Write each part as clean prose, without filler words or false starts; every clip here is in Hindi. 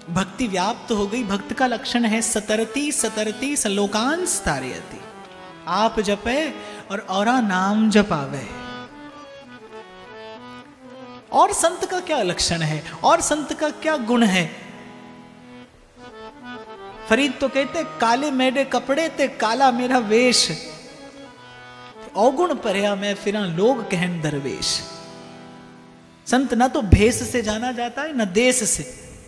भक्ति व्याप्त हो गई। भक्त का लक्षण है सतरती सतरती सलोकांस तारयति। आप जपे और औरा नाम जपावे। और संत का क्या लक्षण है, और संत का क्या गुण है? फरीद तो कहते काले मेरे कपड़े ते काला मेरा वेश, अवगुण परया मैं फिरा लोग कहन दरवेश। संत ना तो भेष से जाना जाता है ना देश से।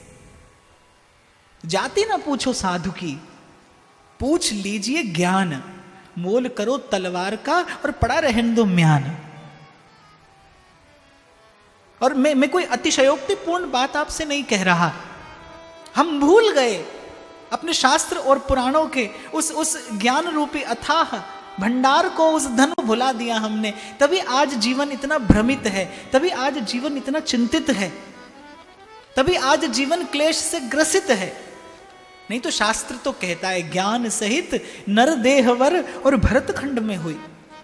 जाति ना पूछो साधु की, पूछ लीजिए ज्ञान। मोल करो तलवार का और पड़ा रहन दो म्यान। और मैं कोई अतिशयोक्तिपूर्ण बात आपसे नहीं कह रहा। हम भूल गए अपने शास्त्र और पुराणों के उस ज्ञान रूपी अथाह भंडार को, उस धन को भुला दिया हमने। तभी आज जीवन इतना भ्रमित है, तभी आज जीवन इतना चिंतित है, तभी आज जीवन क्लेश से ग्रसित है। नहीं तो शास्त्र तो कहता है ज्ञान सहित नर देहवर और भरत खंड में हुई।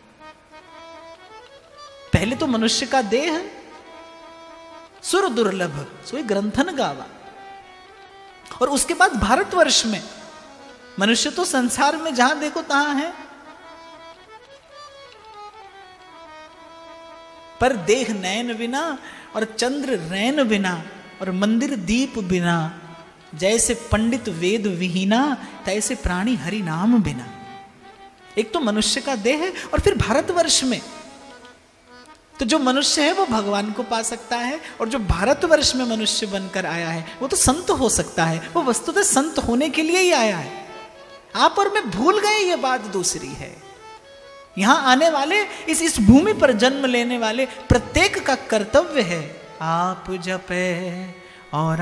पहले तो मनुष्य का देह सुर दुर्लभ सोई ग्रंथन गावा, और उसके बाद भारतवर्ष में मनुष्य तो संसार में जहां देखो तहां है, पर देह नयन बिना और चंद्र रैन बिना और मंदिर दीप बिना, जैसे पंडित वेद विहीना तैसे प्राणी हरि नाम बिना। एक तो मनुष्य का देह है, और फिर भारतवर्ष में तो जो मनुष्य है वो भगवान को पा सकता है, और जो भारतवर्ष में मनुष्य बनकर आया है वो तो संत हो सकता है। वो वस्तुतः संत होने के लिए ही आया है। आप और मैं भूल गए, ये बात दूसरी है। यहां आने वाले, इस भूमि पर जन्म लेने वाले प्रत्येक का कर्तव्य है आप जपे और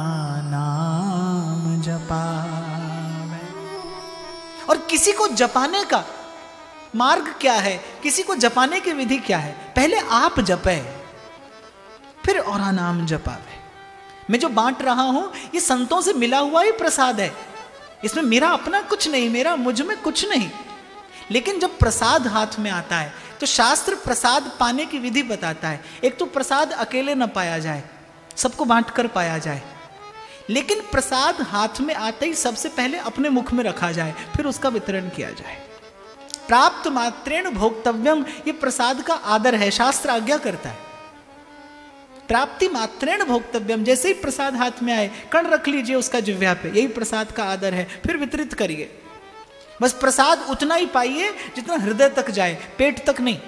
नाम जपावे। और किसी को जपाने का मार्ग क्या है, किसी को जपाने की विधि क्या है? पहले आप जपे, फिर और नाम जपावे। मैं जो बांट रहा हूं ये संतों से मिला हुआ ही प्रसाद है। इसमें मेरा अपना कुछ नहीं, मेरा मुझ में कुछ नहीं। लेकिन जब प्रसाद हाथ में आता है तो शास्त्र प्रसाद पाने की विधि बताता है। एक तो प्रसाद अकेले न पाया जाए, सबको बांट कर पाया जाए। लेकिन प्रसाद हाथ में आते ही सबसे पहले अपने मुख में रखा जाए, फिर उसका वितरण किया जाए। प्राप्त मात्रेण भोक्तव्यम, ये प्रसाद का आदर है, शास्त्र आज्ञा करता है। प्राप्ति मात्रेण भोक्तव्यम, जैसे ही प्रसाद हाथ में आए कण रख लीजिए उसका जिह्वा पे, यही प्रसाद का आदर है। फिर वितरित करिए। बस प्रसाद उतना ही पाइए जितना हृदय तक जाए, पेट तक नहीं।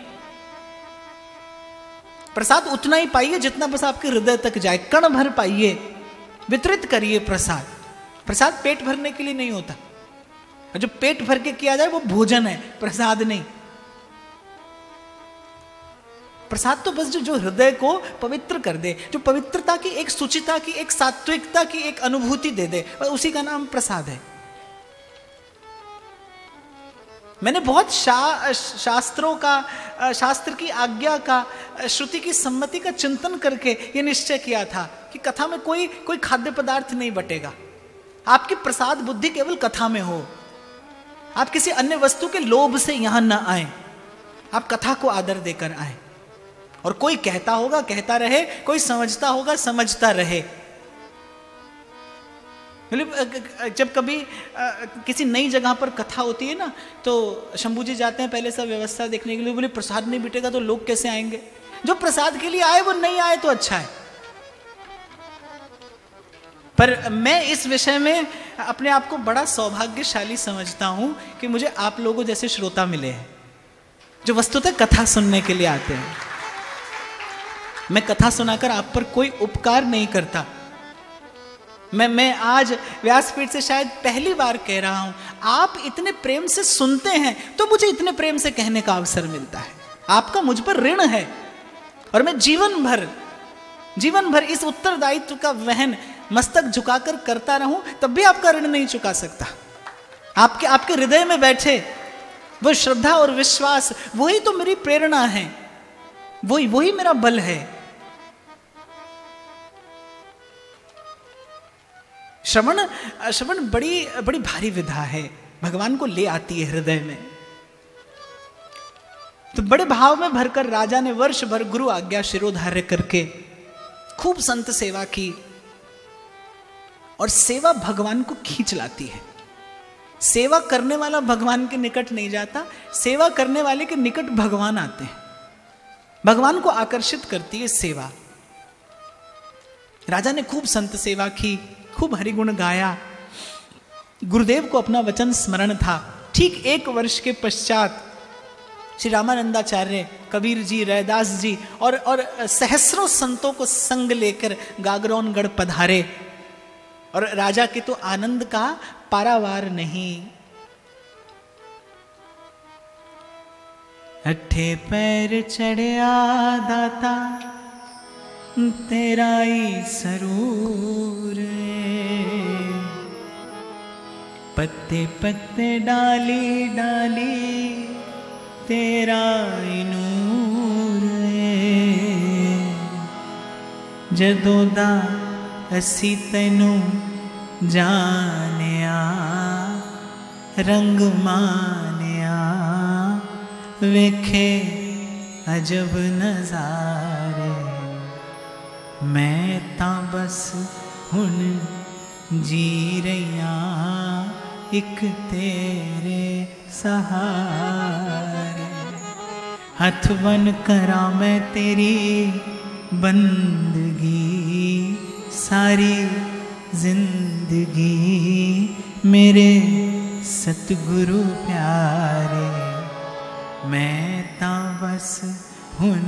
प्रसाद उतना ही पाइए जितना बस आपके हृदय तक जाए, कण भर पाइए, वितरित करिए प्रसाद। प्रसाद पेट भरने के लिए नहीं होता। जो पेट भर के किया जाए वो भोजन है, प्रसाद नहीं। प्रसाद तो बस जो हृदय को पवित्र कर दे, जो पवित्रता की, एक सुचिता की, एक सात्विकता की एक अनुभूति दे दे, उसी का नाम प्रसाद है। मैंने बहुत शास्त्रों का, शास्त्र की आज्ञा का, श्रुति की सम्मति का चिंतन करके ये निश्चय किया था कि कथा में कोई खाद्य पदार्थ नहीं बटेगा। आपकी प्रसाद बुद्धि केवल कथा में हो। आप किसी अन्य वस्तु के लोभ से यहां न आए, आप कथा को आदर देकर आए। और कोई कहता होगा कहता रहे, कोई समझता होगा समझता रहे। जब कभी किसी नई जगह पर कथा होती है ना, तो शंभू जी जाते हैं पहले सब व्यवस्था देखने के लिए। बोले प्रसाद नहीं बिटेगा तो लोग कैसे आएंगे? जो प्रसाद के लिए आए वो नहीं आए तो अच्छा है। पर मैं इस विषय में अपने आप को बड़ा सौभाग्यशाली समझता हूं कि मुझे आप लोगों जैसे श्रोता मिले हैं जो वस्तुतः कथा सुनने के लिए आते हैं। मैं कथा सुनाकर आप पर कोई उपकार नहीं करता। मैं आज व्यासपीठ से शायद पहली बार कह रहा हूं, आप इतने प्रेम से सुनते हैं तो मुझे इतने प्रेम से कहने का अवसर मिलता है। आपका मुझ पर ऋण है, और मैं जीवन भर इस उत्तरदायित्व का वहन मस्तक झुकाकर करता रहूं, तब भी आपका ऋण नहीं चुका सकता। आपके हृदय में बैठे वो श्रद्धा और विश्वास, वही तो मेरी प्रेरणा है, वही मेरा बल है। श्रवण बड़ी भारी विधा है, भगवान को ले आती है हृदय में। तो बड़े भाव में भरकर राजा ने वर्ष भर गुरु आज्ञा शिरोधार्य करके खूब संत सेवा की, और सेवा भगवान को खींच लाती है। सेवा करने वाला भगवान के निकट नहीं जाता, सेवा करने वाले के निकट भगवान आते हैं। भगवान को आकर्षित करती है सेवा। राजा ने खूब संत सेवा की, खूब हरिगुण गाया। गुरुदेव को अपना वचन स्मरण था। ठीक 1 वर्ष के पश्चात श्री रामानंदाचार्य, कबीर जी, रैदास जी और सहस्रों संतों को संग लेकर गागरौनगढ़ पधारे। और राजा के तो आनंद का पारावार नहीं। अठे पैर चढ़िया दाता तेरा ही सरूर, पत्ते पत्ते डाली डाली तेरा ही नूर, जदों दा असी तैनू जानिया रंग मानिया, वेखे अजब नजारे, मैं तां बस हुन जी रहिया एक तेरे सहारे। हथ बन करा मैं तेरी बंदगी, सारी जिंदगी मेरे सतगुरु प्यारे, मैं तां बस हुन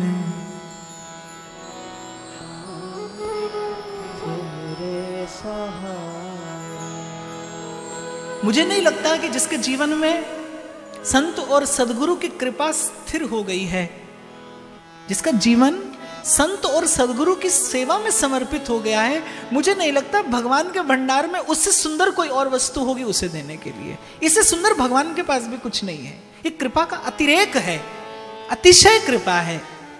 तेरे सहारे। मुझे नहीं लगता कि जिसके जीवन में संत और सदगुरु की कृपा स्थिर हो गई है, जिसका जीवन संत और सदगुरु की सेवा में समर्पित हो गया है, मुझे नहीं लगता भगवान के भंडार में उससे सुंदर कोई और वस्तु होगी उसे देने के लिए। इससे सुंदर भगवान के पास भी कुछ नहीं है। ये कृपा का अतिरेक है, अतिशय कृपा है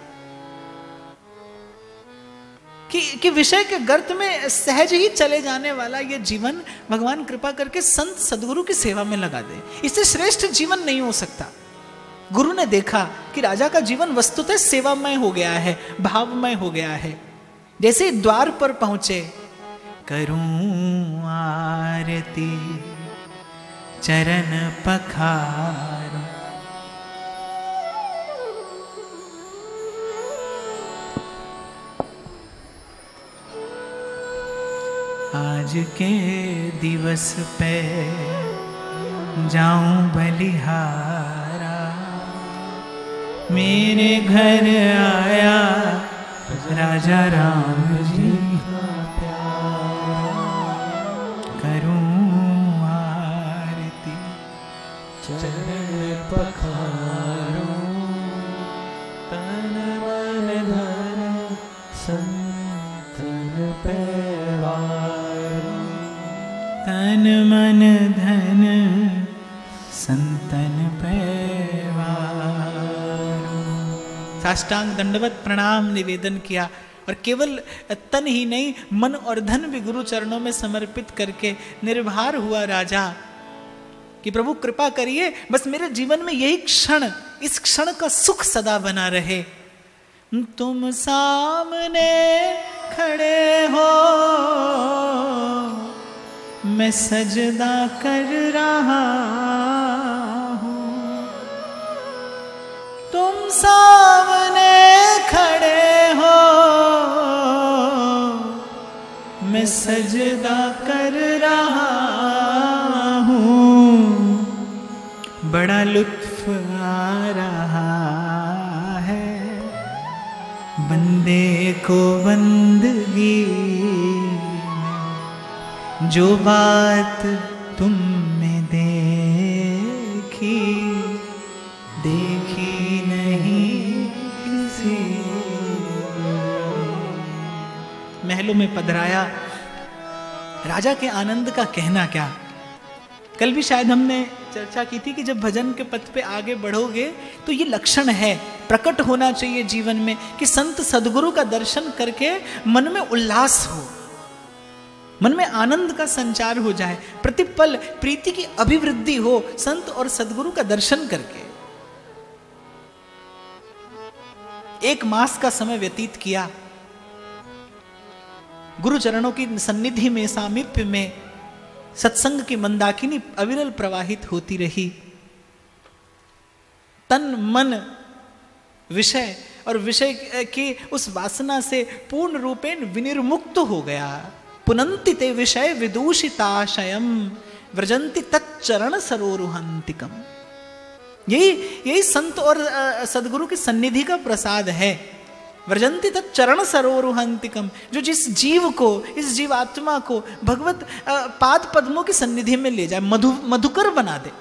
कि विषय के गर्त में सहज ही चले जाने वाला ये जीवन भगवान कृपा करके संत सदगुरु की सेवा में लगा दे। इससे श्रेष्ठ जीवन नहीं हो सकता। गुरु ने देखा कि राजा का जीवन वस्तुतः सेवामय हो गया है, भावमय हो गया है। जैसे द्वार पर पहुंचे, करूं आरती चरण पखार, आज के दिवस पे जाऊं बलिहारा, मेरे घर आया राजा राम जी का प्यारा, करूं आरती चरण पखारो, तन मन धन संतन पैवारो, तन मन धन संतन पैवारो। साष्टांग दंडवत प्रणाम निवेदन किया और केवल तन ही नहीं, मन और धन भी गुरु चरणों में समर्पित करके निर्भर हुआ राजा कि प्रभु कृपा करिए, बस मेरे जीवन में यही क्षण, इस क्षण का सुख सदा बना रहे। तुम सामने खड़े हो, मैं सजदा कर रहा हूँ, तुम सामने खड़े हो, मैं सजदा कर रहा हूँ, बड़ा लुत्फ आ रहा है बंदे को बंदगी, जो बात तुमने देखी देखी नहीं किसी। महलों में पधराया, राजा के आनंद का कहना क्या। कल भी शायद हमने चर्चा की थी कि जब भजन के पथ पे आगे बढ़ोगे तो ये लक्षण है, प्रकट होना चाहिए जीवन में कि संत सदगुरु का दर्शन करके मन में उल्लास हो, मन में आनंद का संचार हो जाए, प्रतिपल प्रीति की अभिवृद्धि हो संत और सदगुरु का दर्शन करके। 1 मास का समय व्यतीत किया, गुरु चरणों की सन्निधि में, सामीप्य में सत्संग की मंदाकिनी अविरल प्रवाहित होती रही। तन मन विषय और विषय की उस वासना से पूर्ण रूपेण विनिर्मुक्त हो गया। पुनंति ते विषय विदूषिताशयम व्रजंति तच्चरण सरोरुहंतिकम। यही संत और सदगुरु की सन्निधि का प्रसाद है। व्रजंति तच्चरण सरोरुहंतिकम, जो जिस जीव को, इस जीवात्मा को भगवत पाद पद्मों की सन्निधि में ले जाए, मधुकर बना दे।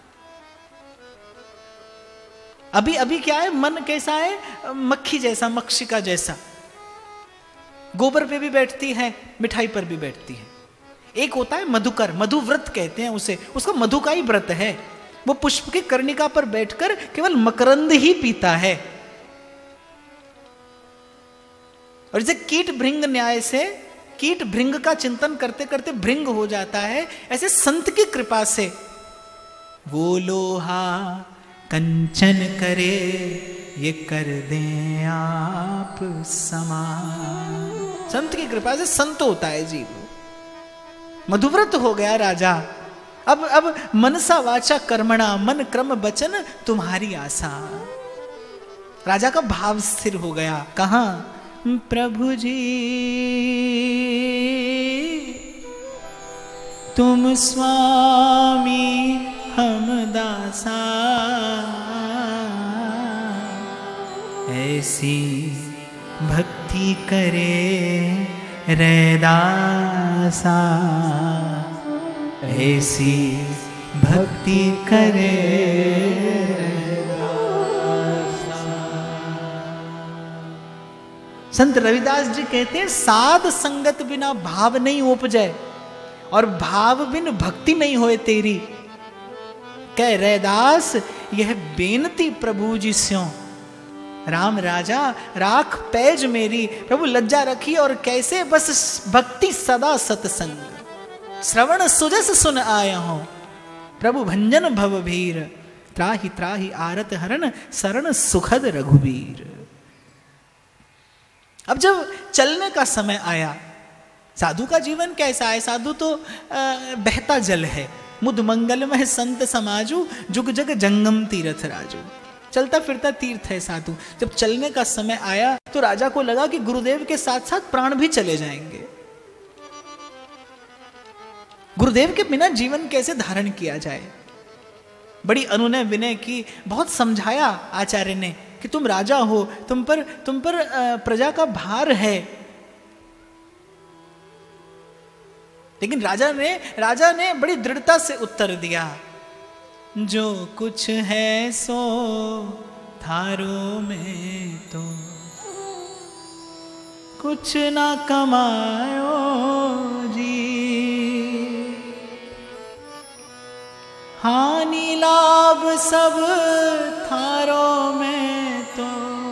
अभी क्या है, मन कैसा है, मक्खी जैसा, मक्षिका जैसा, गोबर पे भी बैठती है, मिठाई पर भी बैठती है। एक होता है मधुकर, मधुव्रत कहते हैं उसे, उसका मधु का ही व्रत है। वो पुष्प की कर्णिका पर बैठकर केवल मकरंद ही पीता है। और जैसे कीट भृंग न्याय से कीट भृंग का चिंतन करते करते भृंग हो जाता है, ऐसे संत की कृपा से वो लोहा कंचन करे ये कर दें आप समान। संत की कृपा से संत होता है जीव। मधुव्रत हो गया राजा। अब मनसा वाचा कर्मणा, मन क्रम वचन तुम्हारी आशा। राजा का भाव स्थिर हो गया। कहां? प्रभु जी तुम स्वामी हम दासा, ऐसी भक्ति करे रैदासा, ऐसी भक्ति करे रैदासा। संत रविदास जी कहते हैं, साध संगत बिना भाव नहीं उपजे, और भाव बिन भक्ति नहीं होए तेरी। कह रैदास यह बेनती प्रभु जी स्यों, राम राजा राख पैज मेरी। प्रभु लज्जा रखी, और कैसे बस भक्ति सदा सत्संग, श्रवण सुजस सुन आया हूं। प्रभु भंजन भव भीर, त्राहि त्राहि आरत हरण, शरण सुखद रघुवीर। अब जब चलने का समय आया, साधु का जीवन कैसा है? साधु तो बहता जल है। मुद मंगलमय संत समाजू, जुग जग जंगम तीर्थ राजू। चलता फिरता तीर्थ है साधु। जब चलने का समय आया तो राजा को लगा कि गुरुदेव के साथ साथ प्राण भी चले जाएंगे। गुरुदेव के बिना जीवन कैसे धारण किया जाए? बड़ी अनुनय विनय की, बहुत समझाया आचार्य ने कि तुम राजा हो, तुम पर प्रजा का भार है। लेकिन राजा ने बड़ी दृढ़ता से उत्तर दिया, जो कुछ है सो थारो में तो कुछ ना कमायो जी, हानि लाभ सब थारो में तो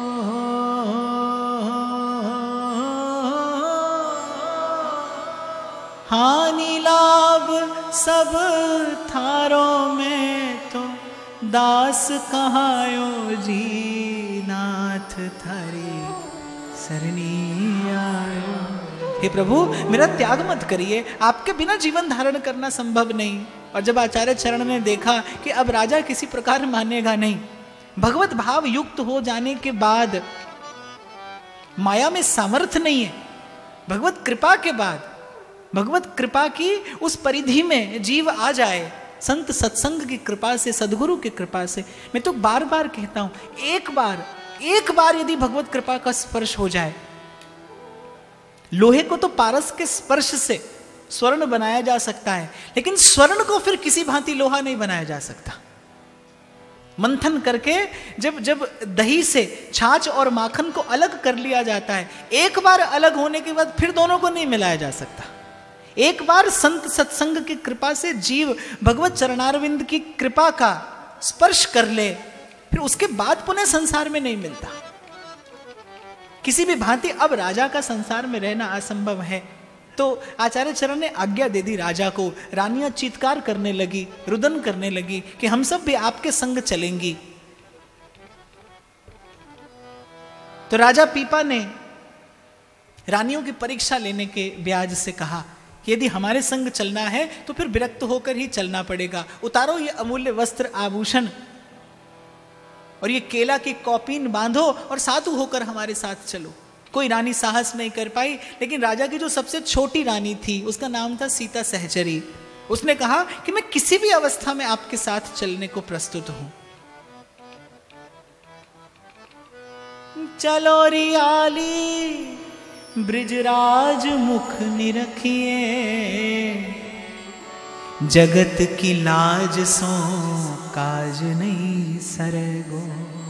हानि लाभ सब थारो में तो दास कहायो जी, नाथ थारी सरनी आयो। हे प्रभु मेरा त्याग मत करिए, आपके बिना जीवन धारण करना संभव नहीं। और जब आचार्य चरण ने देखा कि अब राजा किसी प्रकार मानेगा नहीं, भगवत भाव युक्त हो जाने के बाद माया में सामर्थ्य नहीं है, भगवत कृपा के बाद, भगवत कृपा की उस परिधि में जीव आ जाए, संत सत्संग की कृपा से, सदगुरु की कृपा से। मैं तो बार बार कहता हूं, एक बार यदि भगवत कृपा का स्पर्श हो जाए, लोहे को तो पारस के स्पर्श से स्वर्ण बनाया जा सकता है, लेकिन स्वर्ण को फिर किसी भांति लोहा नहीं बनाया जा सकता। मंथन करके जब दही से छाछ और माखन को अलग कर लिया जाता है, एक बार अलग होने के बाद फिर दोनों को नहीं मिलाया जा सकता। एक बार संत सत्संग की कृपा से जीव भगवत चरणारविंद की कृपा का स्पर्श कर ले, फिर उसके बाद पुनः संसार में नहीं मिलता किसी भी भांति। अब राजा का संसार में रहना असंभव है, तो आचार्य चरण ने आज्ञा दे दी राजा को। रानियां चीत्कार करने लगी, रुदन करने लगी कि हम सब भी आपके संग चलेंगी। तो राजा पीपा ने रानियों की परीक्षा लेने के ब्याज से कहा कि यदि हमारे संग चलना है तो फिर विरक्त होकर ही चलना पड़ेगा। उतारो ये अमूल्य वस्त्र आभूषण और ये केला की कौपीन बांधो और साधु होकर हमारे साथ चलो। कोई रानी साहस नहीं कर पाई, लेकिन राजा की जो सबसे छोटी रानी थी उसका नाम था सीता सहचरी। उसने कहा कि मैं किसी भी अवस्था में आपके साथ चलने को प्रस्तुत हूं। चलो रियाली ब्रिजराज मुख निरखिए, जगत की लाज सो काज नहीं सरगो।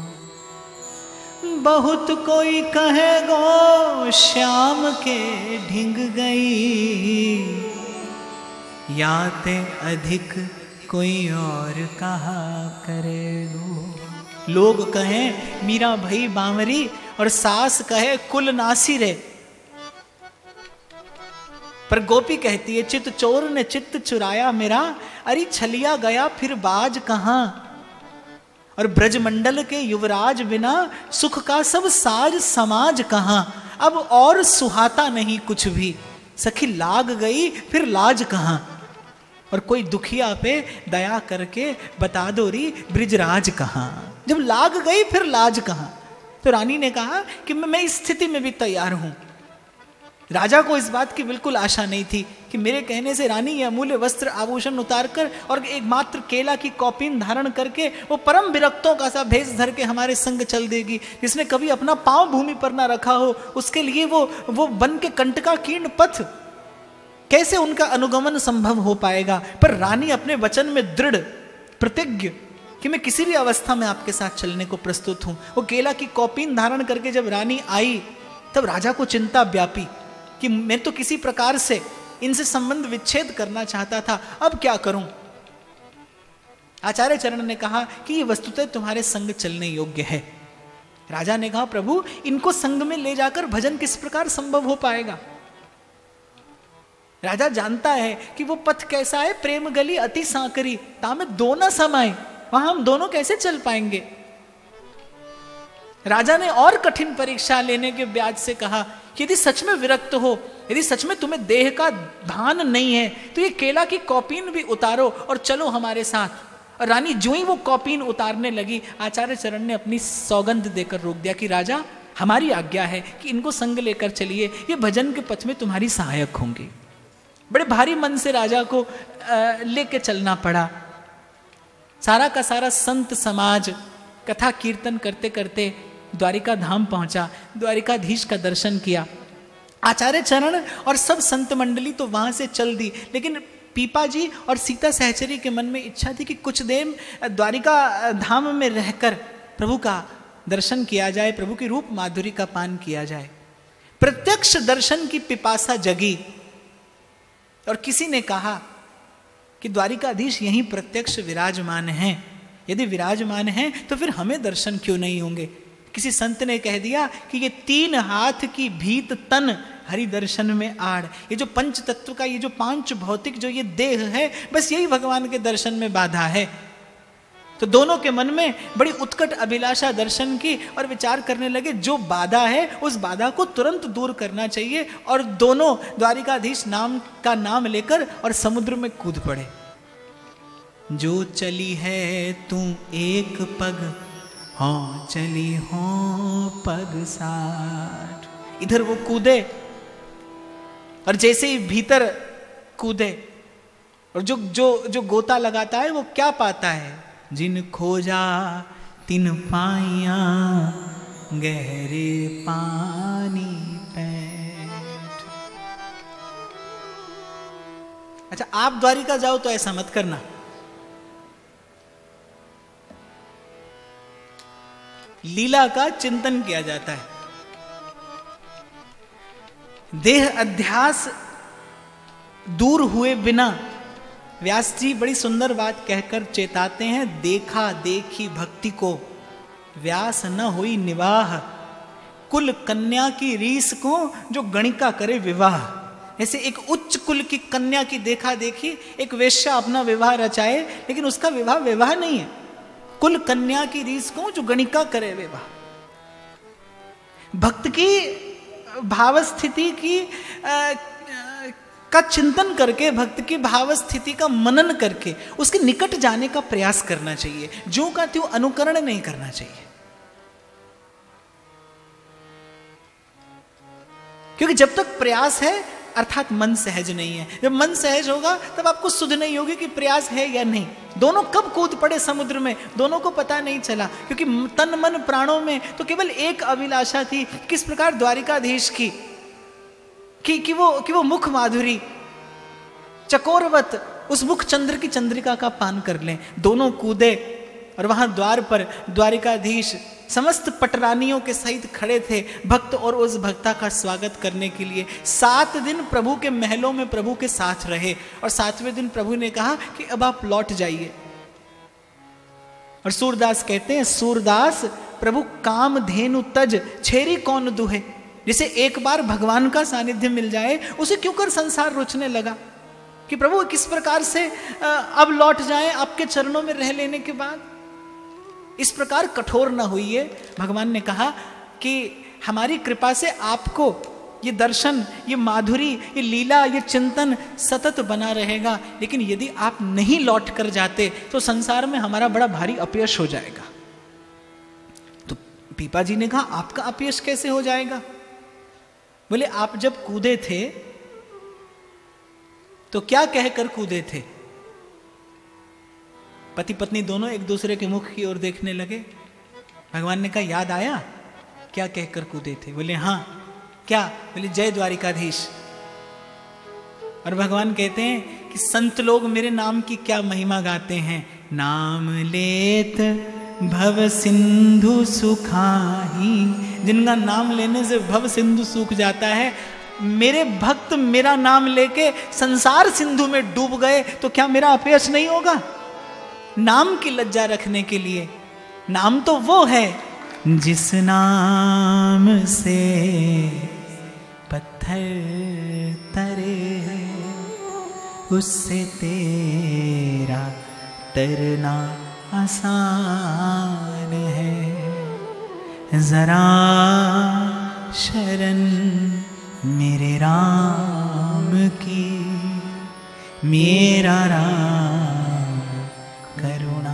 बहुत कोई कहे गो श्याम के ढिंग गई, याते अधिक कोई और कहा करेगो। लोग कहें मीरा भई बांवरी और सास कहे कुल नासी रे, पर गोपी कहती है चित चोर ने चित्त चुराया मेरा, अरे छलिया गया फिर बाज कहां। और ब्रजमंडल के युवराज बिना सुख का सब साज समाज कहां। अब और सुहाता नहीं कुछ भी, सखी लाग गई फिर लाज कहां। और कोई दुखिया पे दया करके बता दो री ब्रिजराज कहां। जब लाग गई फिर लाज कहां। तो रानी ने कहा कि मैं इस स्थिति में भी तैयार हूं। राजा को इस बात की बिल्कुल आशा नहीं थी कि मेरे कहने से रानी ये अमूल्य वस्त्र आभूषण उतारकर और एक मात्र केला की कौपीन धारण करके वो परम विरक्तों का सा भेष धर के हमारे संग चल देगी। जिसने कभी अपना पांव भूमि पर ना रखा हो, उसके लिए वो बन के कंटका कीर्ण पथ, कैसे उनका अनुगमन संभव हो पाएगा। पर रानी अपने वचन में दृढ़ प्रतिज्ञ कि मैं किसी भी अवस्था में आपके साथ चलने को प्रस्तुत हूं। वो केला की कौपीन धारण करके जब रानी आई तब राजा को चिंता व्यापी कि मैं तो किसी प्रकार से इनसे संबंध विच्छेद करना चाहता था, अब क्या करूं। आचार्य चरण ने कहा कि ये वस्तुतः तुम्हारे संग चलने योग्य है। राजा ने कहा प्रभु इनको संग में ले जाकर भजन किस प्रकार संभव हो पाएगा। राजा जानता है कि वो पथ कैसा है, प्रेम गली अति सांकरी तामे दो न समाए, वहां हम दोनों कैसे चल पाएंगे। राजा ने और कठिन परीक्षा लेने के ब्याज से कहा कि यदि सच में विरक्त हो, यदि सच में तुम्हें देह का भान नहीं है, तो ये केला की कौपीन भी उतारो और चलो हमारे साथ। और रानी जो ही वो कौपीन उतारने लगी, आचार्य चरण ने अपनी सौगंध देकर रोक दिया कि राजा हमारी आज्ञा है कि इनको संग लेकर चलिए, ये भजन के पथ में तुम्हारी सहायक होंगे। बड़े भारी मन से राजा को लेके चलना पड़ा। सारा का सारा संत समाज कथा कीर्तन करते करते द्वारिका धाम पहुंचा, द्वारिकाधीश का दर्शन किया। आचार्य चरण और सब संत मंडली तो वहां से चल दी, लेकिन पीपा जी और सीता सहचरी के मन में इच्छा थी कि कुछ देर द्वारिका धाम में रहकर प्रभु का दर्शन किया जाए, प्रभु की रूप माधुरी का पान किया जाए। प्रत्यक्ष दर्शन की पिपासा जगी और किसी ने कहा कि द्वारिकाधीश यहीं प्रत्यक्ष विराजमान हैं। यदि विराजमान हैं तो फिर हमें दर्शन क्यों नहीं होंगे। किसी संत ने कह दिया कि ये 3 हाथ की भीत तन हरि दर्शन में आड़। ये जो पंच तत्व का ये जो 5 भौतिक जो ये देह है, बस यही भगवान के दर्शन में बाधा है। तो दोनों के मन में बड़ी उत्कट अभिलाषा दर्शन की और विचार करने लगे जो बाधा है उस बाधा को तुरंत दूर करना चाहिए। और दोनों द्वारिकाधीश नाम का नाम लेकर और समुद्र में कूद पड़े। जो चली है तू एक पग, हाँ चली हो पग 60। इधर वो कूदे और जैसे ही भीतर कूदे और जो गोता लगाता है वो क्या पाता है, जिन खोजा तिन पाइया गहरे पानी पैठ। अच्छा आप द्वारिका जाओ तो ऐसा मत करना। लीला का चिंतन किया जाता है। देह अध्यास दूर हुए बिना व्यास जी बड़ी सुंदर बात कहकर चेताते हैं, देखा देखी भक्ति को व्यास न हुई निवाह, कुल कन्या की रीस को जो गणिका करे विवाह। ऐसे एक उच्च कुल की कन्या की देखा देखी एक वेश्या अपना विवाह रचाए, लेकिन उसका विवाह नहीं है। कुल कन्या की रीस को जो गणिका करे विवाह। भक्त की भाव स्थिति की का चिंतन करके, भक्त की भाव स्थिति का मनन करके उसके निकट जाने का प्रयास करना चाहिए, जो का त्यों अनुकरण नहीं करना चाहिए। क्योंकि जब तक प्रयास है अर्थात मन सहज नहीं है, जब मन सहज होगा तब आपको सुध नहीं होगी कि प्रयास है या नहीं। दोनों कब कूद पड़े समुद्र में, दोनों को पता नहीं चला, क्योंकि तन मन प्राणों में तो केवल एक अभिलाषा थी, किस प्रकार द्वारिकाधीश की कि वो मुख माधुरी चकोरवत उस मुख चंद्र की चंद्रिका का पान कर लें। दोनों कूदे और वहां द्वार पर द्वारिकाधीश समस्त पटरानियों के सहित खड़े थे, भक्त और उस भक्ता का स्वागत करने के लिए। 7 दिन प्रभु के महलों में प्रभु के साथ रहे और 7वें दिन प्रभु ने कहा कि अब आप लौट जाइए। और सूरदास कहते हैं, सूरदास प्रभु काम धेनु तज छेरी कौन दुहे। जिसे एक बार भगवान का सानिध्य मिल जाए उसे क्यों कर संसार रुचने लगा, कि प्रभु किस प्रकार से अब लौट जाएं आपके चरणों में रह लेने के बाद। इस प्रकार कठोर न होइए। भगवान ने कहा कि हमारी कृपा से आपको ये दर्शन, ये माधुरी, ये लीला, ये चिंतन सतत बना रहेगा, लेकिन यदि आप नहीं लौट कर जाते तो संसार में हमारा बड़ा भारी अपयश हो जाएगा। तो पीपा जी ने कहा, आपका अपयश कैसे हो जाएगा? बोले, आप जब कूदे थे तो क्या कहकर कूदे थे? पति पत्नी दोनों एक दूसरे के मुख की ओर देखने लगे। भगवान ने कहा, याद आया क्या कहकर कूदे थे? बोले, हाँ। क्या? बोले, जय द्वारिकाधीश। और भगवान कहते हैं कि संत लोग मेरे नाम की क्या महिमा गाते हैं। नाम लेत भव सिंधु सुखाही, जिनका नाम लेने से भव सिंधु सूख जाता है। मेरे भक्त मेरा नाम लेके संसार सिंधु में डूब गए तो क्या मेरा अपयश नहीं होगा? नाम की लज्जा रखने के लिए, नाम तो वो है जिस नाम से पत्थर तरे, उससे तेरा तरना आसान है। जरा शरण मेरे राम की, मेरा राम करुणा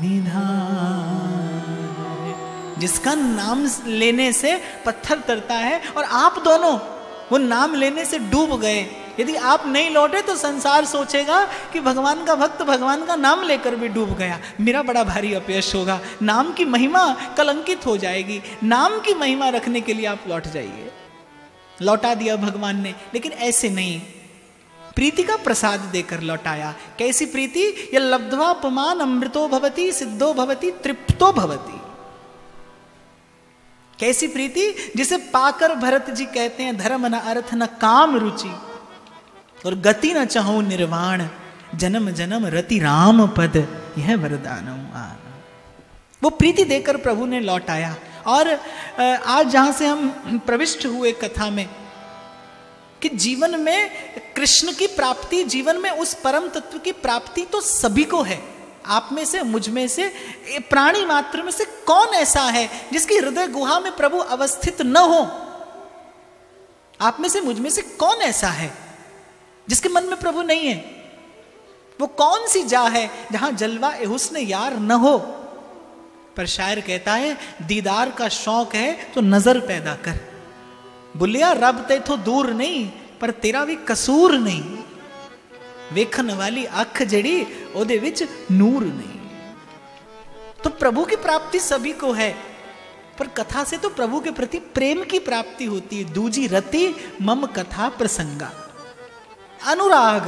निधान। जिसका नाम लेने से पत्थर तरता है, और आप दोनों वो नाम लेने से डूब गए। यदि आप नहीं लौटे तो संसार सोचेगा कि भगवान का भक्त भगवान का नाम लेकर भी डूब गया, मेरा बड़ा भारी अपयश होगा, नाम की महिमा कलंकित हो जाएगी। नाम की महिमा रखने के लिए आप लौट जाइए। लौटा दिया भगवान ने, लेकिन ऐसे नहीं, प्रीति का प्रसाद देकर लौटाया। कैसी प्रीति? यह लब्ध्वा पुमान अमृतो भवति सिद्धो भवति तृप्तो भवति। कैसी प्रीति? जिसे पाकर भरत जी कहते हैं, धर्म न अर्थ न काम रुचि, और गति न चाहो निर्वाण, जन्म जन्म रति राम पद, यह वरदानम आन। वो प्रीति देकर प्रभु ने लौटाया। और आज जहां से हम प्रविष्ट हुए कथा में, कि जीवन में कृष्ण की प्राप्ति, जीवन में उस परम तत्व की प्राप्ति तो सभी को है। आप में से, मुझ में से, प्राणी मात्र में से कौन ऐसा है जिसकी हृदय गुहा में प्रभु अवस्थित न हो? आप में से, मुझ में से कौन ऐसा है जिसके मन में प्रभु नहीं है? वो कौन सी जा है जहां जलवा ए हुस्न यार न हो? पर शायर कहता है, दीदार का शौक है तो नजर पैदा कर। बुलिया रब ते तो दूर नहीं, पर तेरा भी कसूर नहीं। वेखन वाली अख जड़ी ओदे विच नूर नहीं। तो प्रभु की प्राप्ति सभी को है, पर कथा से तो प्रभु के प्रति प्रेम की प्राप्ति होती है। दूजी रति मम कथा प्रसंगा, अनुराग,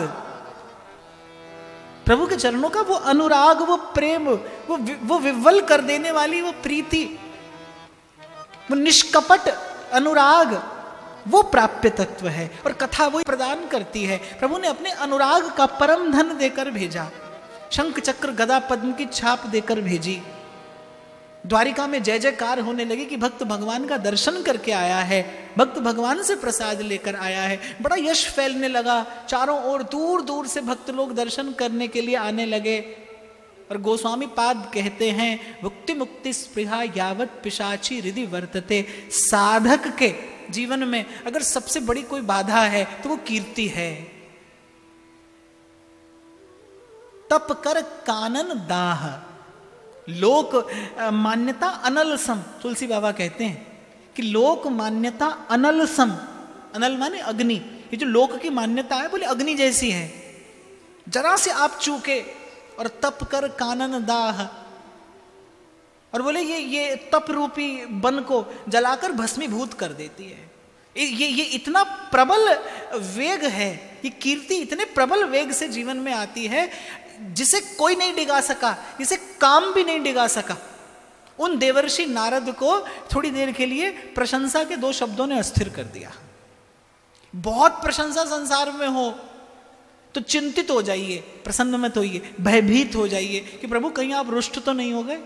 प्रभु के चरणों का वो अनुराग, वो प्रेम, वो विव्वल कर देने वाली वो प्रीति, वो निष्कपट अनुराग, वो प्राप्य तत्व है। और कथा वो प्रदान करती है। प्रभु ने अपने अनुराग का परम धन देकर भेजा, शंख चक्र गदा पद्म की छाप देकर भेजी। द्वारिका में जय जयकार होने लगी कि भक्त भगवान का दर्शन करके आया है, भक्त भगवान से प्रसाद लेकर आया है। बड़ा यश फैलने लगा, चारों ओर दूर दूर से भक्त लोग दर्शन करने के लिए आने लगे। और गोस्वामी पाद कहते हैं, भुक्ति मुक्ति स्पृहा यावत पिशाची हृदि वर्तते। साधक के जीवन में अगर सबसे बड़ी कोई बाधा है तो वो कीर्ति है। तप कर कानन दाह, लोक मान्यता अनलसम। तुलसी बाबा कहते हैं कि लोक मान्यता अनलसम, अनल माने अग्नि, ये जो लोक की मान्यता है बोले अग्नि जैसी है, जरा से आप चूके और तप कर कानन दाह, और बोले ये तप रूपी वन को जलाकर भस्मीभूत कर देती है। ये इतना प्रबल वेग है, ये कीर्ति इतने प्रबल वेग से जीवन में आती है जिसे कोई नहीं डिगा सका, जिसे काम भी नहीं डिगा सका। उन देवर्षि नारद को थोड़ी देर के लिए प्रशंसा के 2 शब्दों ने अस्थिर कर दिया। बहुत प्रशंसा संसार में हो तो चिंतित हो जाइए, प्रसन्न मत होइए, भयभीत हो जाइए कि प्रभु कहीं आप रुष्ट तो नहीं हो गए,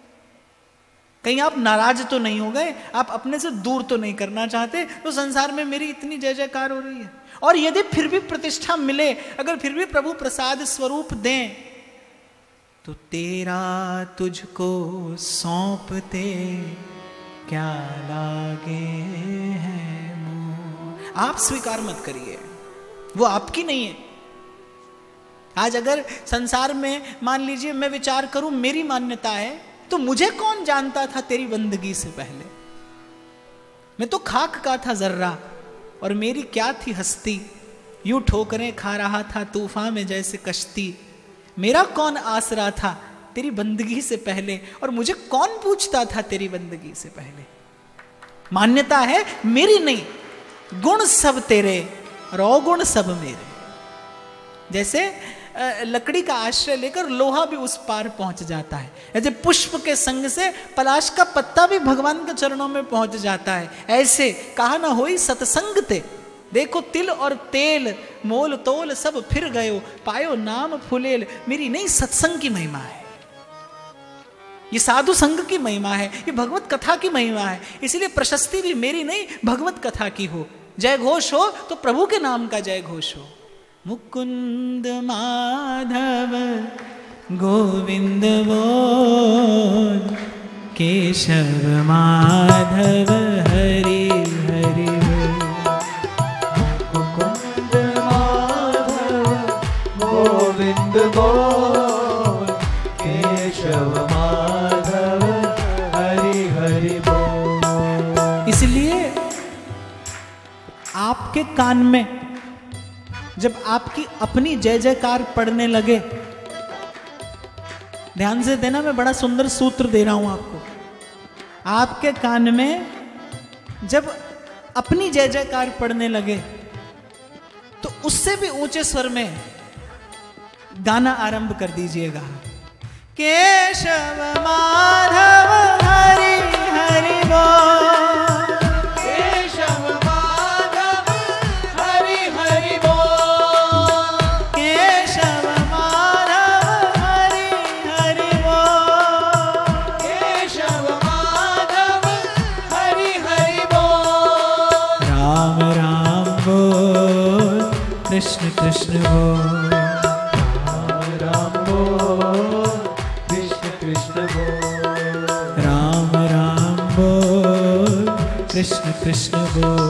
कहीं आप नाराज तो नहीं हो गए, आप अपने से दूर तो नहीं करना चाहते, तो संसार में मेरी इतनी जय जयकार हो रही है। और यदि फिर भी प्रतिष्ठा मिले, अगर फिर भी प्रभु प्रसाद स्वरूप दें, तो तेरा तुझको सौंपते क्या लागे है मोह। आप स्वीकार मत करिए, वो आपकी नहीं है। आज अगर संसार में मान लीजिए मैं विचार करूं मेरी मान्यता है, तो मुझे कौन जानता था तेरी बंदगी से पहले? मैं तो खाक का था जर्रा, और मेरी क्या थी हस्ती, यूं ठोकरें खा रहा था तूफान में जैसे कश्ती। मेरा कौन आसरा था तेरी बंदगी से पहले, और मुझे कौन पूछता था तेरी बंदगी से पहले? मान्यता है मेरी नहीं, गुण सब तेरे और अवगुण सब मेरे। जैसे लकड़ी का आश्रय लेकर लोहा भी उस पार पहुंच जाता है, जैसे पुष्प के संग से पलाश का पत्ता भी भगवान के चरणों में पहुंच जाता है। ऐसे कहा ना होई सत्संग ते, देखो तिल और तेल मोल तोल सब फिर गयो, पायो नाम फुलेल। मेरी नहीं सत्संग की महिमा है, ये साधु संग की महिमा है, ये भगवत कथा की महिमा है। इसलिए प्रशस्ति भी मेरी नहीं भगवत कथा की हो, जय घोष हो तो प्रभु के नाम का जय घोष हो। मुकुंद माधव गोविंद बोल, केशव माधव हरि हरि बोल। मुकुंद माधव गोविंद बोल, केशव माधव हरि हरि बोल। इसलिए आपके कान में जब आपकी अपनी जय जयकार पढ़ने लगे, ध्यान से देना, मैं बड़ा सुंदर सूत्र दे रहा हूं आपको। आपके कान में जब अपनी जय जयकार पढ़ने लगे, तो उससे भी ऊंचे स्वर में गाना आरंभ कर दीजिएगा। केशव माधव हरि हरि बोल, केशव माधव हरि हरि बोल, केशव माधव हरि हरि बोल, केशव माधव हरि हरि बोल। राम राम बोल, कृष्ण कृष्ण बोल, राम राम बोल, कृष्ण कृष्ण बोल, राम राम बोल, कृष्ण कृष्ण बोल।